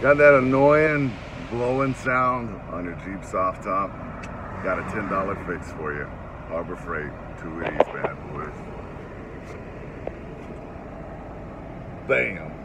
Got that annoying blowing sound on your Jeep soft top? Got a $10 fix for you. Harbor Freight, 2 of these bad boys. Bam.